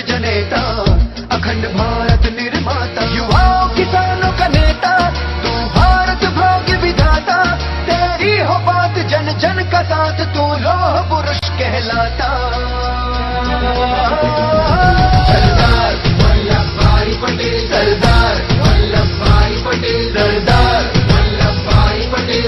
जनेता, अखंड भारत निर्माता, युवाओं किसानों का नेता, तू भारत भाग्य विधाता, तेरी हो बात जन जन का साथ, तू लौह पुरुष कहलाता।